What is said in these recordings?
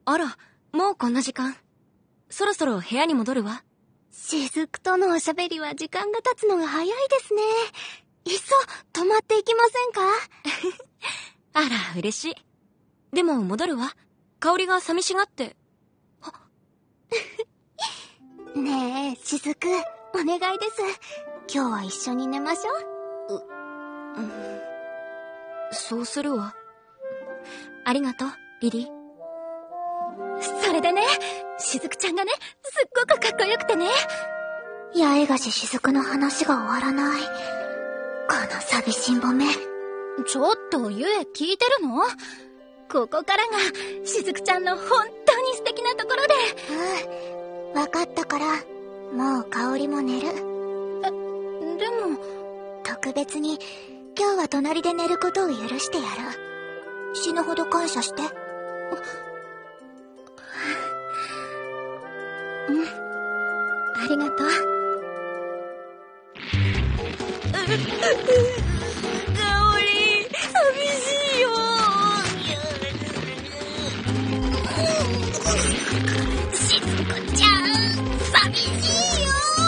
あら、もうこんな時間。そろそろ部屋に戻るわ。 雫とのおしゃべりは時間が経つのが早いですね。いっそ泊まっていきませんか？ あら、嬉しい。でも戻るわ。香りが寂しがって。 ねえ、雫、お願いです。今日は一緒に寝ましょう。 そうするわ。ありがとう、リリー。 それでね、雫ちゃんがね、すっごくかっこよくてね。八重樫雫の話が終わらない。この寂しんぼめ。 ちょっと、ゆえ聞いてるの？ ここからが、雫ちゃんの本当に素敵なところで。わかったから、もう香りも寝る。 でも、 特別に、今日は隣で寝ることを許してやる。死ぬほど感謝して。ありがとう。 香り、寂しいよ。 しずくちゃん、寂しいよ。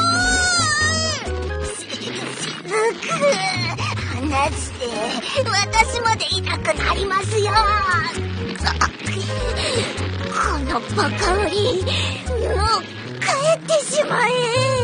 しずく、離して、私までいなくなりますよ。このバカ売り、もう帰ってしまえ。